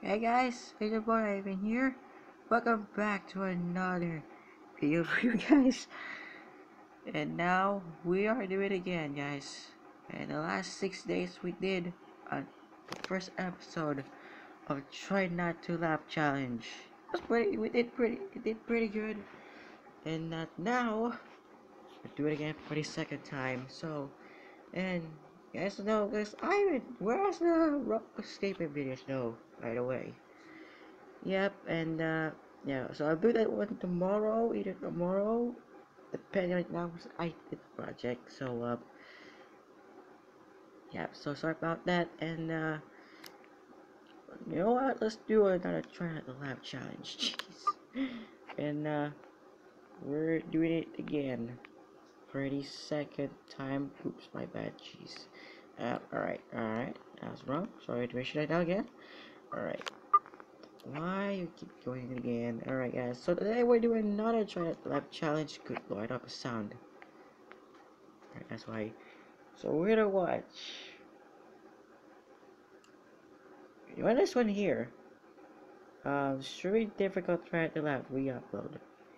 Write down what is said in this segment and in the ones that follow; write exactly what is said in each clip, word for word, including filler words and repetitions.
Hey guys, it's your boy Ivan here. Welcome back to another video for you guys. And now we are doing it again, guys. In the last six days we did uh, the first episode of Try Not to Laugh challenge. It was pretty. We did pretty. It did pretty good. And uh, now we're doing it again for the second time. So, and guys know, guys, Ivan, where's the rock escaping videos? No, right away. Yep, and uh, yeah, so I'll do that one tomorrow, either tomorrow, depending on how I did the project. So, uh, yeah, so sorry about that, and uh, you know what? Let's do another try not to laugh challenge. Jeez, and uh, we're doing it again for the second time. Oops, my bad. Jeez. Uh, all right, all right, that was wrong. Sorry to mention that now again. All right. Why you keep going again? Alright guys, so today we're doing another try not to laugh challenge. Good lord, up a sound. Alright, that's why. So we're gonna watch. You want this one here? Um, really difficult try not to laugh re-upload.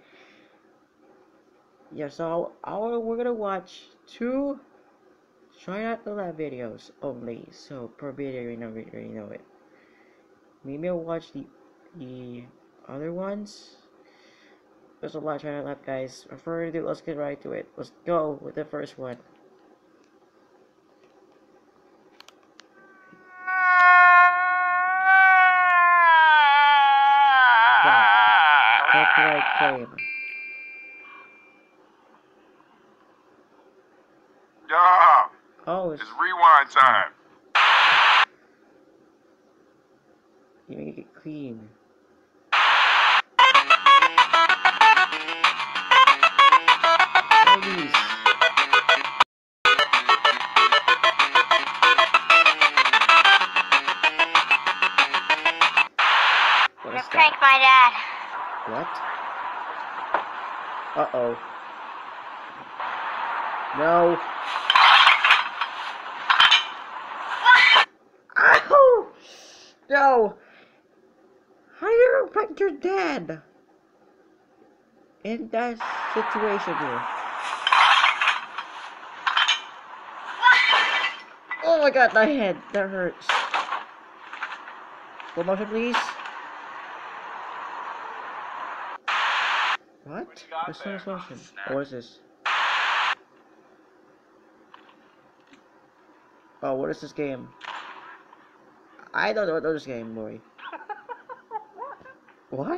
Yeah, so our we're gonna watch two try not to laugh videos only. So per video, you know, we already know it. Maybe I'll watch the the other ones. There's a lot of trying to laugh, guys. Before we do, let's get right to it. Let's go with the first one. Copyright claim. Yeah. Oh, it's, It's rewind time. You make it clean. Please. You pranked my dad. What? Uh-oh. No. Ow! No! How do you prank your dad? In that situation here. Oh my god, my head. That hurts. Slow motion, please. What? There's no slow motion. Oh, what is this? Oh, what is this game? I don't know what this game, boy. What?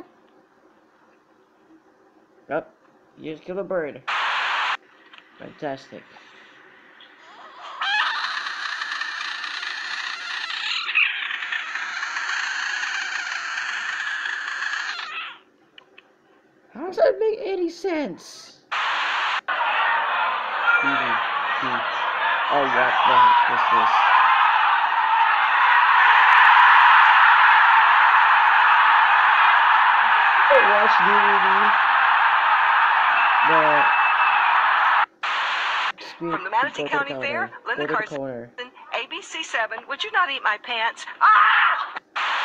Yep. You just killed a bird. Fantastic. How does that make any sense? D V D. Oh, what the heck is this? Watch D V D. The From the Manatee County Fair, Linda Carson, A B C seven, would you not eat my pants? Ah!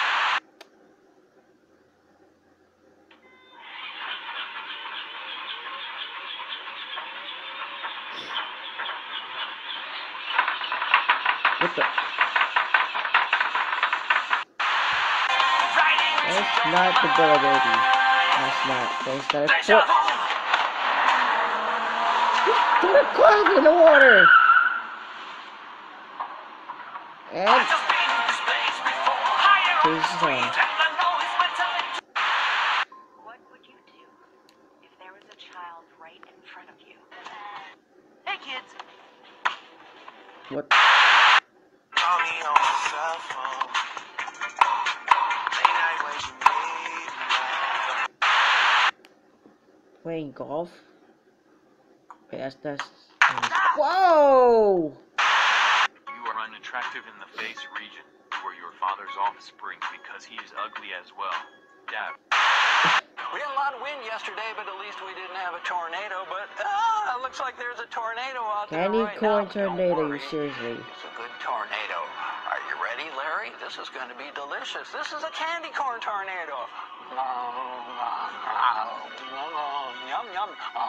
What the? That's not the Bella Baby. That's not. That's not a foot. Put a cloud in the water! And... Jesus on. What would you do if there was a child right in front of you? Hey kids! What? Call me on my cell phone. Late night when you need me. Playing golf? Wait, that's... that's... Whoa! You are unattractive in the face region, where your father's offspring because he is ugly as well. Dad. We had a lot of wind yesterday, but at least we didn't have a tornado. But ah, it looks like there's a tornado out there Candy right corn now. tornado, Don't worry. you seriously. It's a good tornado. Are you ready? ready, Larry? This is going to be delicious. This is a candy corn tornado. Yum, yum.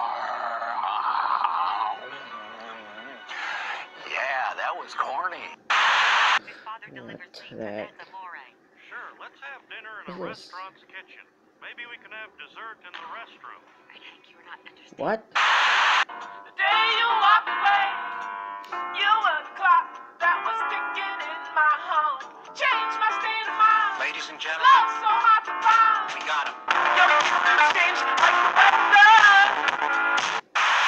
Yeah, that was corny. His father delivered What pizza the and amore. Sure, let's have dinner in a What is this? restaurant's kitchen. Maybe we can have dessert in the restroom. I think you're not understanding. What? The day you walked away, you were the clock that was ticking in my home. Changed my state of mind. Ladies and Love gentlemen, so hard to find. we got him. Your music seems like the weather.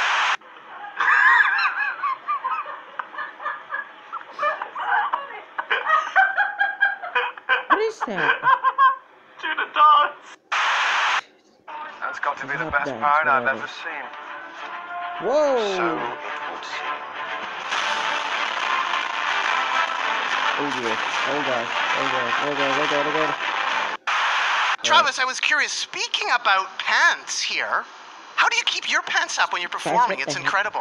What is that? To the dogs! That's got to be the Not best bad, pound I've whatever. ever seen. Whoa! So it would seem. Oh dear. Oh gosh. Oh gosh. Oh god. Oh god. Oh god. Travis, I was curious, speaking about pants here, how do you keep your pants up when you're performing? what It's the heck? incredible.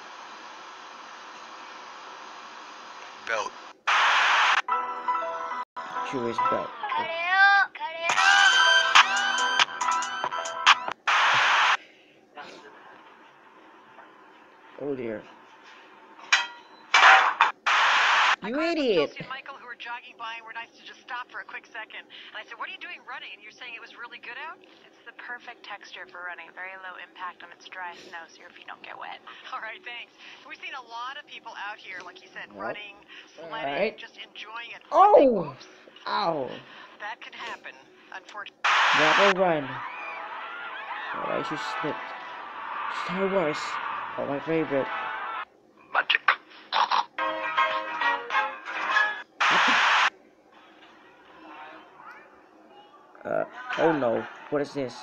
Belt. Jewish belt. Cut it out, cut it out. Oh dear. I You caught up with idiot! Chelsea and Michael, who were jogging by and were nice to just stop for a quick second. And I said, "What are you doing running?" And you're saying it was really good out? It's the perfect texture for running. Very low impact on its dry snow, so your feet don't get wet. All right, thanks. We've seen a lot of people out here, like you said, Well, running, sledding, alright. just enjoying it. Oh! Oops. Ow! That can happen, unfortunately. Never run. But I just slipped. Star Wars. Oh, my favorite. Magic. Uh, oh no. What is this?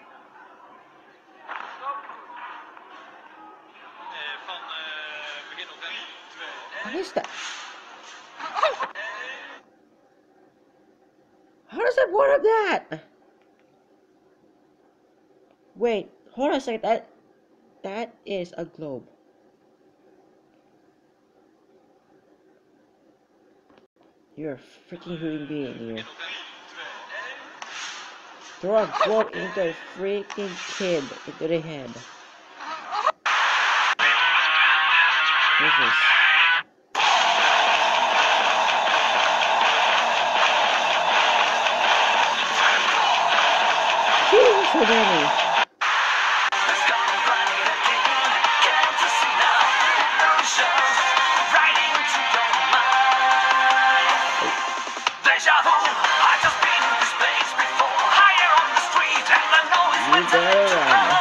What is that? How does that one of that? Wait, hold on a second. That that is a globe. You're a freaking human being here. Throw a globe into a freaking kid into the head. Jesus. Jeez, so many. You better run.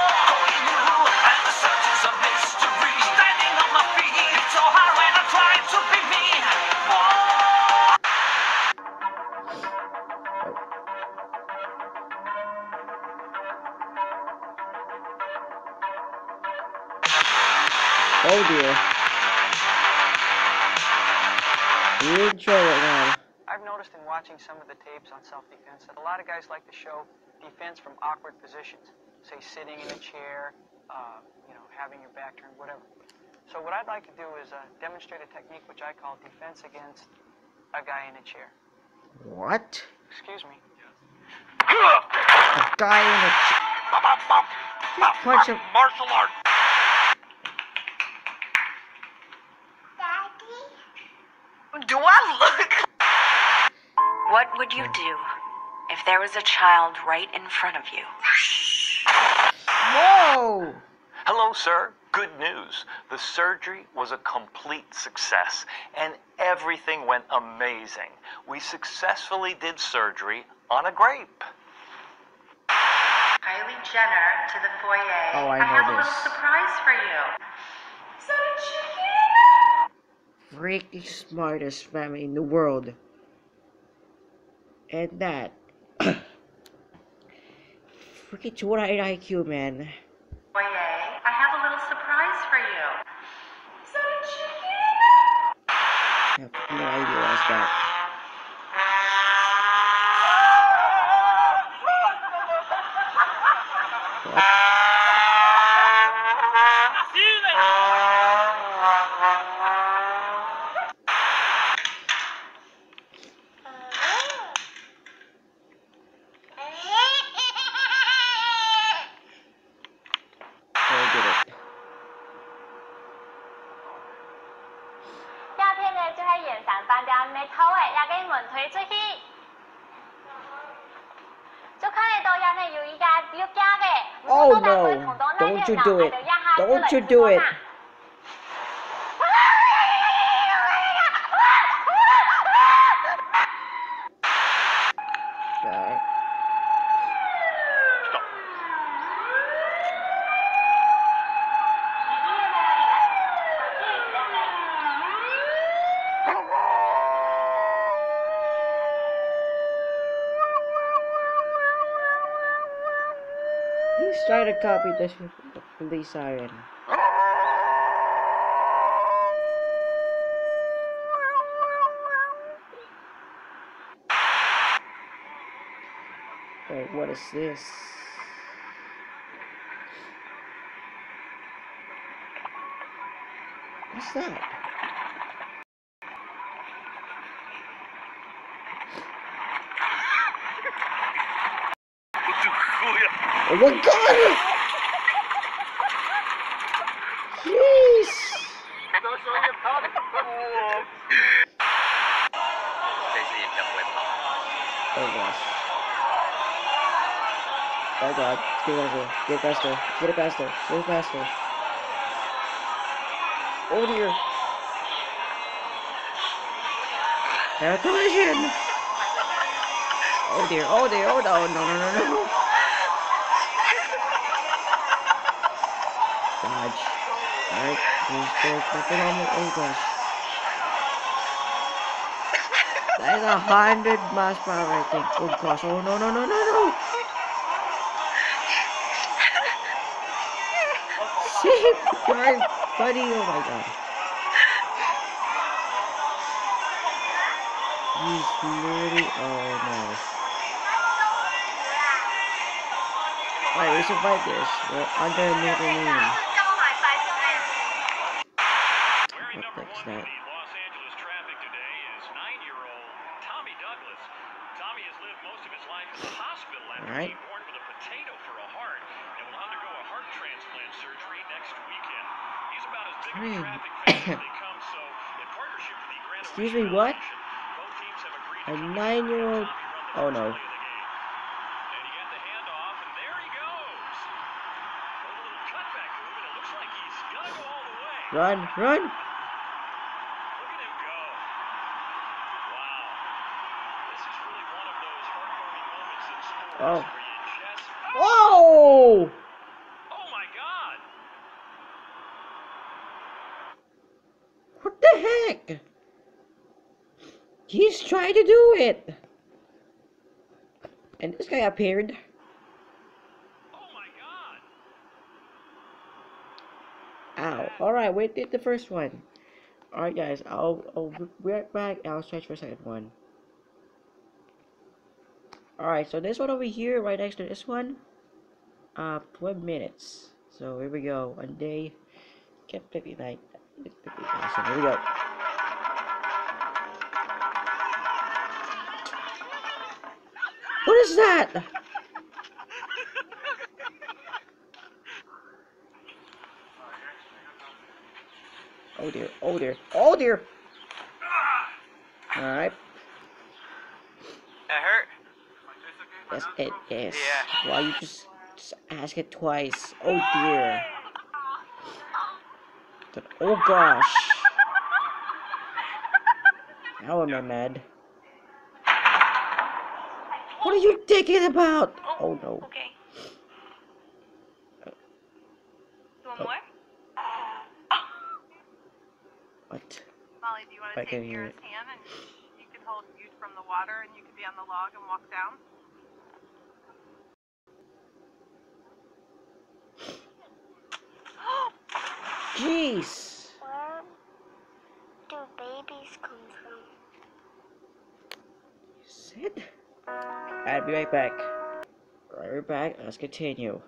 Oh dear. You enjoy it now. I've noticed in watching some of the tapes on self-defense that a lot of guys like to show defense from awkward positions, say sitting in a chair, uh, you know, having your back turned, whatever. So what I'd like to do is uh, demonstrate a technique which I call defense against a guy in a chair. What? Excuse me. A guy in a ch- punch him. Martial art. Do I look? What would you do if there was a child right in front of you? Whoa! Hello, sir. Good news. The surgery was a complete success, and everything went amazing. We successfully did surgery on a grape. Kylie Jenner to the foyer. Oh, I know have a this. little surprise for you. So chicken. Freaking smartest family in the world. And that. Freaking two hundred I Q, man. Foyer, I have a little surprise for you. So chicken. I have no idea what's that. What? 出去。做看的都也係有依家要驚嘅， Oh no! Don't you do it! Don't you do it! Alright. He's trying to copy the police siren. Wait, what is this? What's that? Oh my god! Jeez! Oh gosh. Oh god, get faster, get faster, get it faster, get it faster. Oh dear. Air collision! Oh dear, oh dear, oh no, no, no, no, no. Dodge. Alright, here's the fucking on the oh gosh. That is a hundred miles per hour, I think. Oh gosh, oh no, no, no, no, no! Save drive, buddy, oh my god. He's literally, oh no. Alright, we survived this. We're under a new meaning. What the heck's that? Los Angeles traffic today is nine-year-old Tommy Douglas. Tommy has lived most of his life in the hospital after Alright. being born with a potato for a heart and will undergo a heart transplant surgery next weekend. He's about as big of a traffic fan as they come, so in partnership with the Grand Excuse me, what? both teams have agreed A to come nine-year-old? Oh no. and he got the handoff, and there he goes. A little cutback move, and it looks like he's gonna go all the way. Run, run! Look at him go. Wow. This is really one of those heartwarming moments in sports Oh. where you just... Oh! Oh my God! What the heck? He's trying to do it! And this guy appeared. Oh my God! Ow. Alright, we did the first one. Alright guys, I'll, I'll be right back and I'll stretch for a second one. Alright, so this one over here, right next to this one, uh, twelve minutes. So here we go, on day fifty-nine. So here we go. What is that? Oh dear, oh dear, oh dear! Alright. That hurt? Yes, it is. Yeah. Why you just, just ask it twice? Oh dear. But, oh gosh. How am I mad? What are you thinking about? Oh no. Okay. Uh, You want oh. more? What? Molly, do you want I to can take hear Kira's it. hand and you can hold you from the water and you can be on the log and walk down? Jeez. Where do babies come from? You said? I'll be right back. Right, we're back. Let's continue.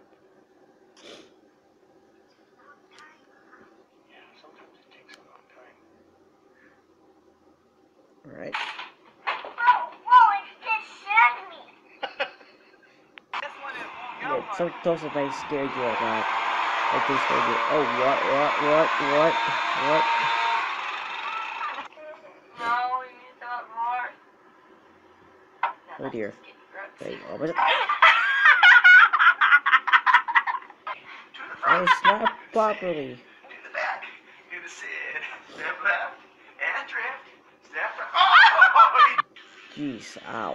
Alright. Oh, oh, it just scared me. Yeah, some toast if I scared you like that. I just scared you. Oh, what, what, what, what, what? No, we need that more. Oh dear. Wait, what was it? I snapped properly. Do the back. Do the sit. Step left. And drift. Step right. Oh! Jeez, ow.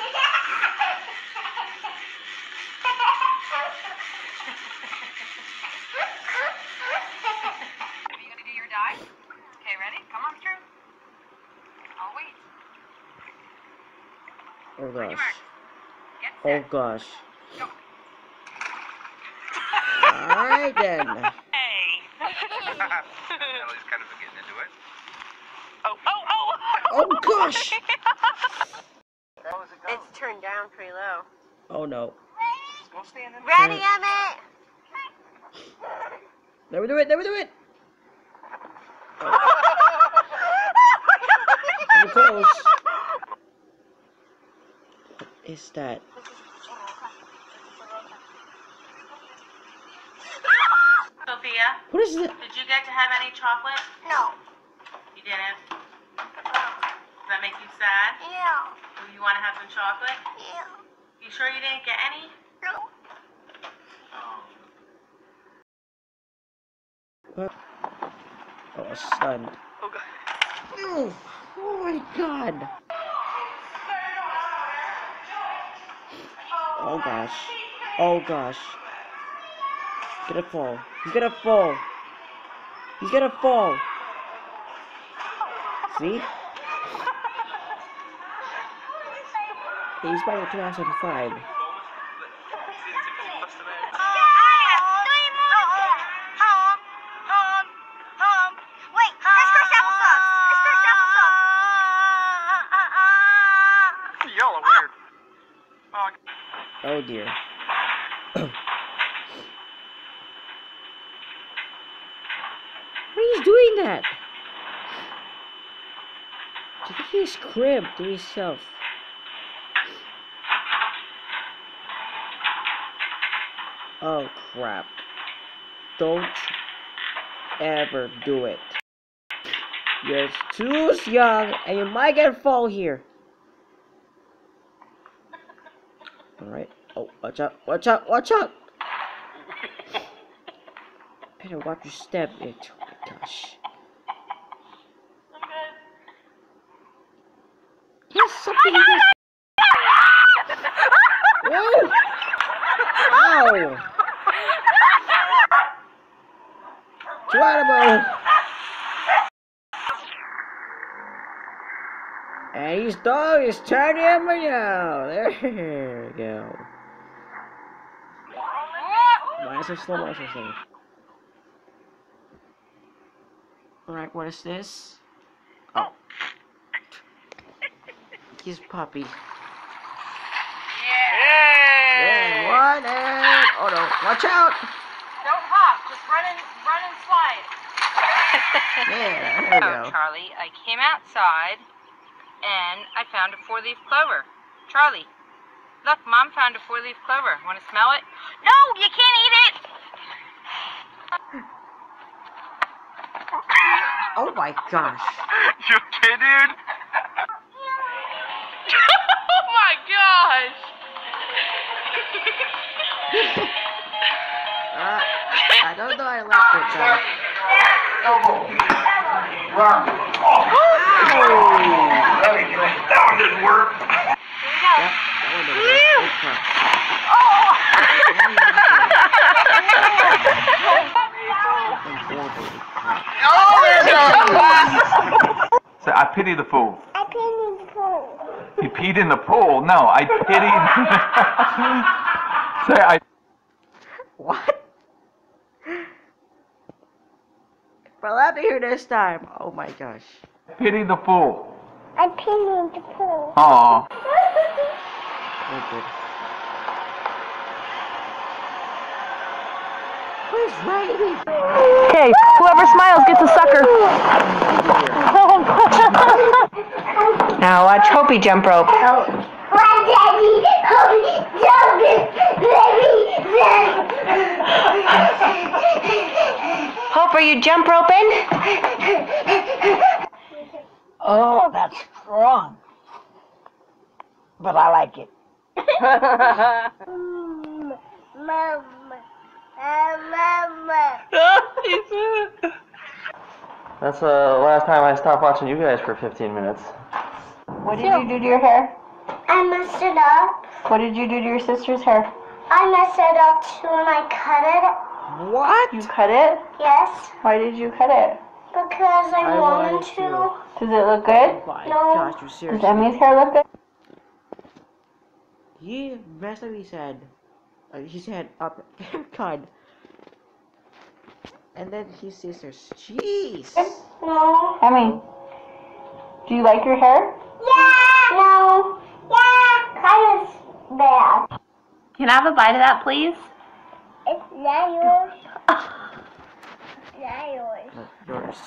Are you gonna do your dive? Okay, ready? Come on through. I'll wait. Oh On your gosh. mark. Get Oh set. gosh. Go. Alright then. Hey. Ellie's kind of getting into it. Oh, oh, oh! Oh gosh! How was it going? It's turned down pretty low. Oh no. Go stand in. Ready, Emmett? Never do it, never do it! Too close. What is that? Sophia, What is that? did you get to have any chocolate? No. You didn't? Does that make you sad? Yeah. Do you want to have some chocolate? Yeah. You sure you didn't get any? No. What? Oh, a stunned. Oh god. Oh, oh my god. Oh gosh. Oh gosh. He's gonna fall. He's gonna fall. He's gonna fall. See? He's by the two thousand five. Y'all are weird. Oh, Oh dear. Why are you doing that? Look at his crib to himself. Oh crap. Don't ever do it. You're too young and you might get fall here. Alright. Oh, watch out, watch out, watch out! Better watch your step, bitch. Oh my gosh. Here's something here. Whoa! Ow! Geronimo! And his dog is turning him now. There we go. Why is it slow motion thing? Alright, what is this? Oh. His puppy. Yeah. Yeah, one and oh no, watch out! Don't hop, just run and run and slide. Yeah, there we Oh, go. Charlie, I came outside and I found a four-leaf clover. Charlie, look, Mom found a four-leaf clover. Want to smell it? No, you can't eat it. Oh my gosh. you okay, dude? Oh my gosh. Uh, I don't know I left it though. Run. Oh! That one didn't work. Yep, that one didn't work. Good try. Oh, there's a... So I pity the fool. I peed in the pool. He peed in the pool. No, I pity. Say I. What? Well, let me hear this time. Oh my gosh. Pity the fool. I peed in the pool. Aw. Oh, good. Who's raining? Okay, whoever smiles gets a sucker. Now watch Hopi jump rope. Oh. My daddy, oh, jumping, baby, Hope, are you jump roping? Oh, that's strong. but I like it. Mama. Mama. That's the uh, last time I stopped watching you guys for fifteen minutes. What did you do to your hair? I messed it up. What did you do to your sister's hair? I messed it up too and I cut it. What? You cut it? Yes. Why did you cut it? Because I, I wanted wanted to. to. Does it look good? Oh my No. gosh, you Does seriously? Emmy's hair look good? He messed up his head. Uh, his head up. God. And then his sisters. Jeez. No. Emmy, do you like your hair? Yeah. No. Yeah. Kind of bad. Can I have a bite of that, please? It's not yours. It's not yours. Not yours.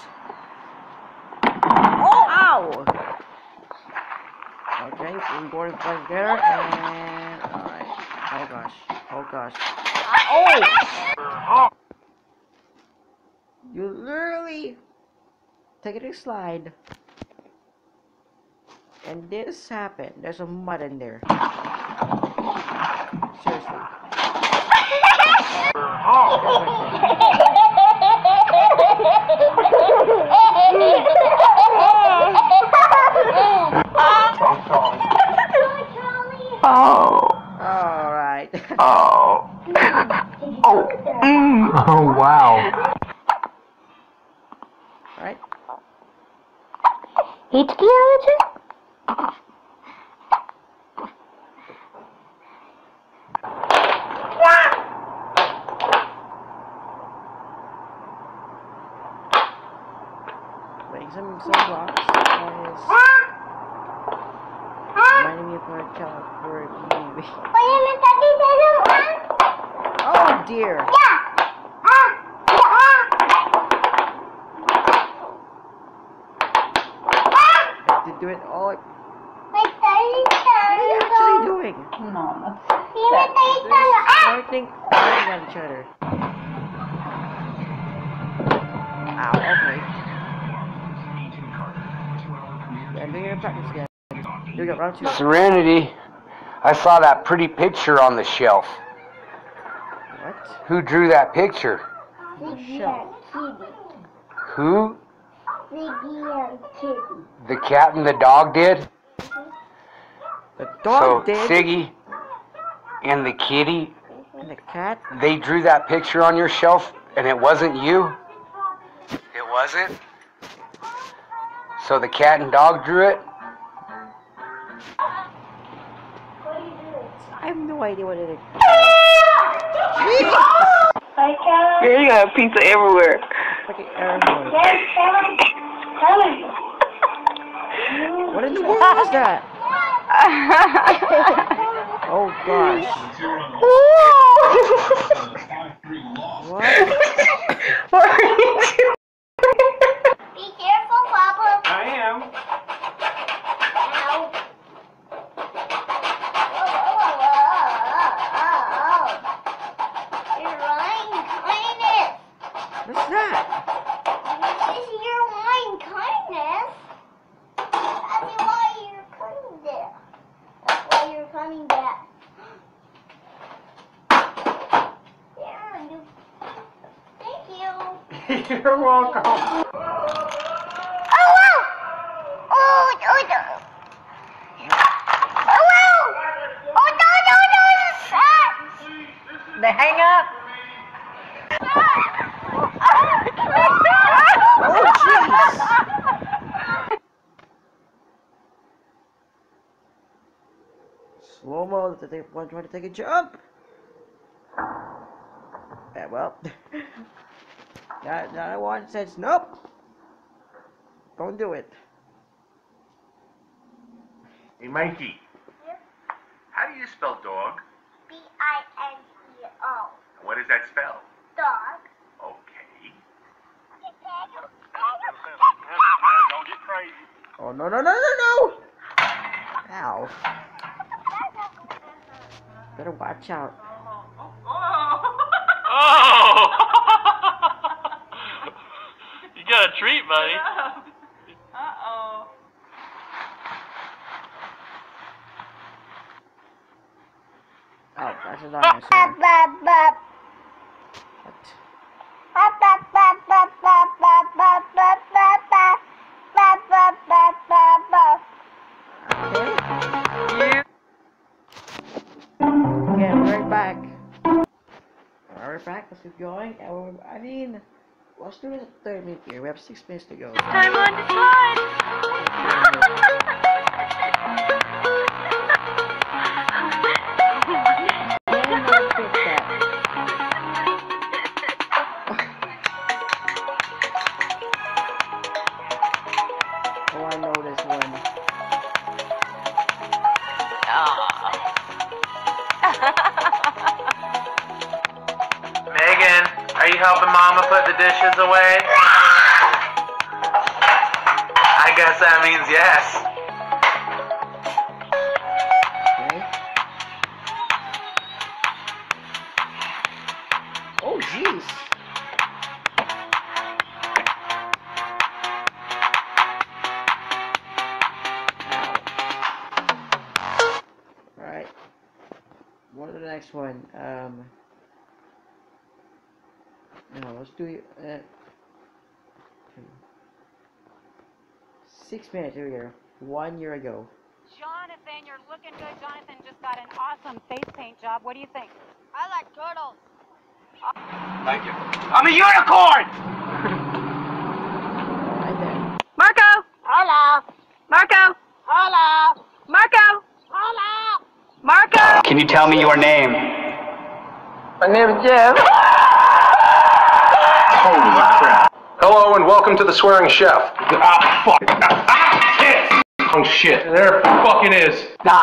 Oh! Ow! Okay, we're going to play there and. Alright. Oh gosh. Oh gosh. Oh! You literally take it a slide. And this happened. There's a mud in there. Seriously. Oh. Alright. Oh. Oh. Mm. Oh, wow. Alright. It's cute. Making some, some blocks. Guys. Reminding me of our child for me. Oh dear. Have to do it all. What are you actually doing? No, that's... Starting fighting at each other. Ow, okay. Yeah, I'm doing it in practice again. Here we go, round two. Serenity, I saw that pretty picture on the shelf. What? Who drew that picture? Shelf. Who? Ziggy and Kitty. The cat and the dog did? The dog so did. Siggy and the kitty, And the cat. they drew that picture on your shelf and it wasn't you? It wasn't? So the cat and dog drew it? I have no idea what it is. I can't. Girl, you got pizza everywhere. Fucking everyone. Yes, tell him. Tell him. What in the world is that? Oh gosh. What? What are you doing? Be careful, Papa. I am. Ow. You're lying kindness. What's that? This is your lying kindness. That's why you're coming there. That's why you're coming back. Yeah, you. Thank you. You're welcome. Oh, wow. Oh, oh, no. Oh, wow. Oh, no, no, no. Ah. They hang up. Oh jeez. Slow mo. That they one trying to take a jump. Yeah, well. That that one says nope. Don't do it. Hey, Mikey. Yes. How do you spell dog? B I N E O. What does that spell? Dog. Okay. Don't get crazy. Oh no no no no no! Ow. Better watch out. Oh! You got a treat, buddy. Uh-oh. Oh, that's a dinosaur. Bop, bop, bop. What? Bop, bop, bop, bop, bop, bop, bop, bop, bop, bop. Bop, bop, bop, bop, bop. Okay. Okay, we're right back. Alright, we're back. Let's keep going. And we're, I mean, let's do this third minute here. We have six minutes to go. I'm on the slide. Oh, I know this one. Megan, are you helping Mama put the dishes away? I guess that means yes. Okay. Oh, jeez. Alright. What is the next one? Um. No, let's do it. Uh, six minutes. Here we go. One year ago. Jonathan, you're looking good. Jonathan just got an awesome face paint job. What do you think? I like turtles. Thank you. I'm a unicorn! Right there. Marco! Hello. Marco! Hello. Marco! Hello. Marco! Can you tell me your name? My name is Jeff. Holy crap. Hello and welcome to the Swearing Chef. Ah, fuck. Ah, shit! Oh, shit. There fucking is.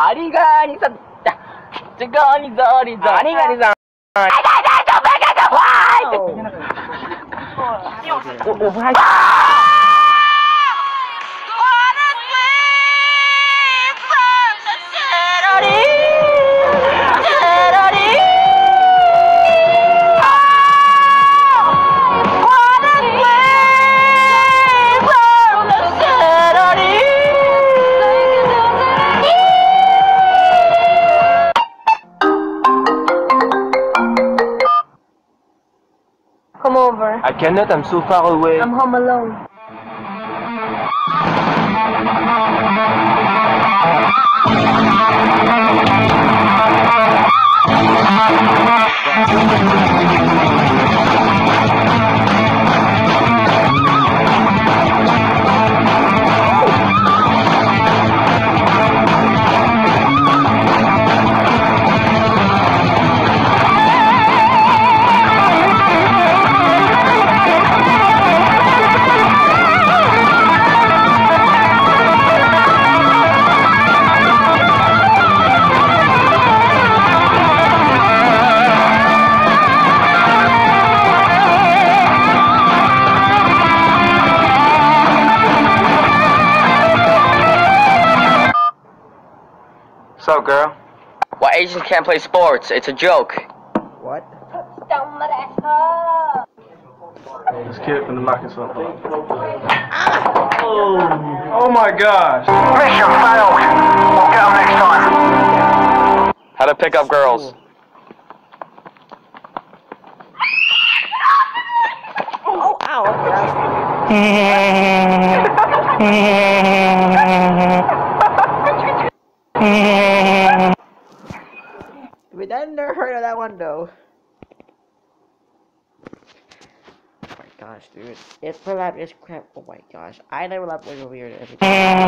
Come over. I cannot, I'm so far away. I'm home alone. So, girl? Why Asians can't play sports? It's a joke. What? Don't let us up. This kid from the market something. Oh, oh my gosh. Mission failed. We'll get them next time. How to pick up girls. Oh, ow. We done never heard of that one though. Oh my gosh, dude. It's for lap is crap. Oh my gosh. I never lap was weird every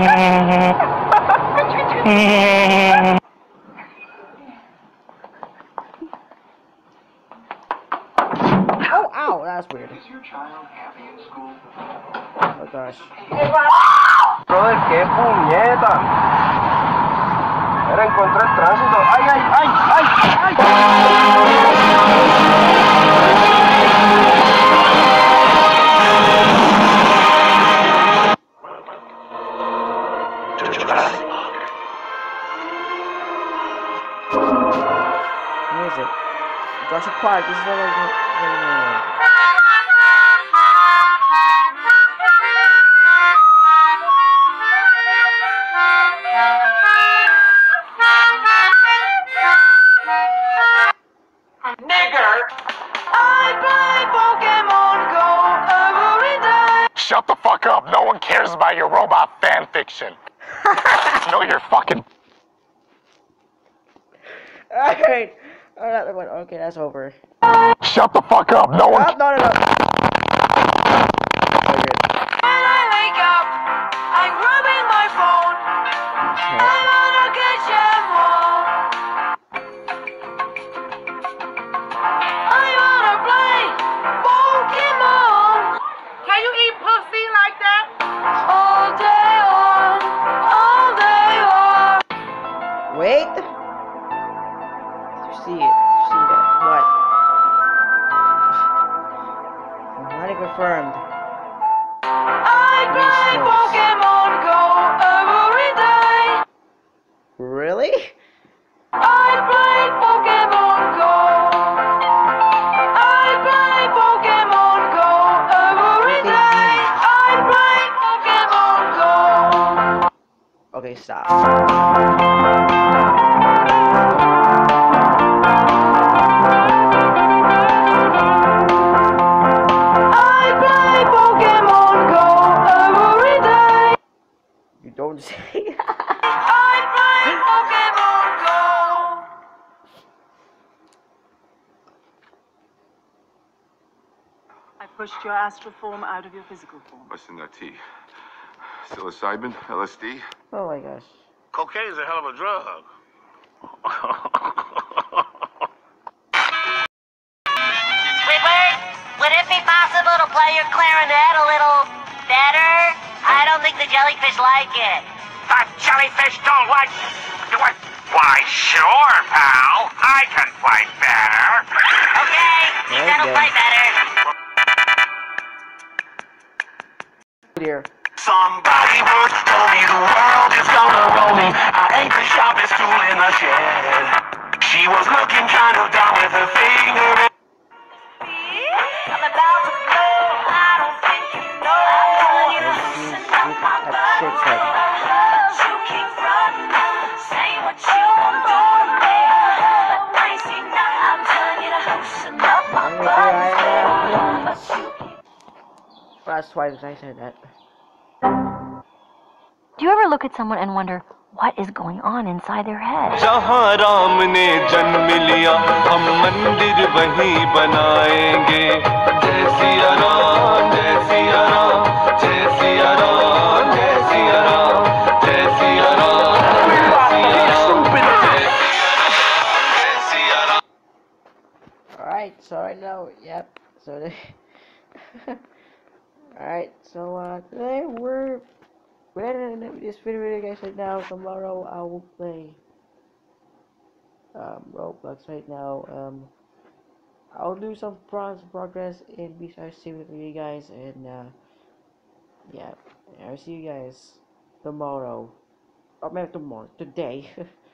time. Oh, ow, that's weird. Is your child happy in school? Oh gosh. Brother, qué puñeta. Era encontré el tránsito. ¡Ay, ay, ay, ay, ay! Music. Jurassic Park, this is what I do. confused by your robot fan fiction. Know your fucking... Alright. Another one. Okay, that's over. Shut the fuck up. No one... Oh, no, no, no. When I wake up, I'm grabbing my phone. I'm on a kitchen wall. I wanna play Pokemon. Can you eat pussy like that? All day on, all day on. Wait. You see it. You see that. What? Not confirmed. I play Pokemon Go every day. Really? I play Pokemon Go. I play Pokemon Go every day. I play Pokemon Go. Okay, stop. I play Pokemon Go every day. You don't say. I play Pokemon Go. I pushed your astral form out of your physical form. What's in that tea? Psilocybin? L S D? Oh my gosh. Cocaine is a hell of a drug. Squidward, would it be possible to play your clarinet a little better? I don't think the jellyfish like it. The jellyfish don't like... What? Why, sure, pal. I can play better. Okay, you said I'll play better. Dear. Somebody once told me the world is gonna roll me. I ain't the sharpest tool in the shed. She was looking kind of dumb with her finger in... I'm about to blow. I don't think you know. I'm telling you to loosen up my butt. You keep running, saying what you want to do to me. But I ain't seen nothing. I'm telling you to loosen up my butt. That's twice I said that. Do you ever look at someone and wonder what is going on inside their head? जहाँ राम ने जन्म लिया हम मंदिर वहीं बनाएंगे जय सिया राम जय सिया राम जय सिया राम जय सिया राम जय सिया राम जय Siya Ram Alright, so right now, yep. So they alright, so uh today we're we're ending this video guys right now. Tomorrow I will play um Roblox right now. Um I'll do some pro progress in B S R C with you guys, and uh yeah, I'll see you guys tomorrow. Or maybe tomorrow, today.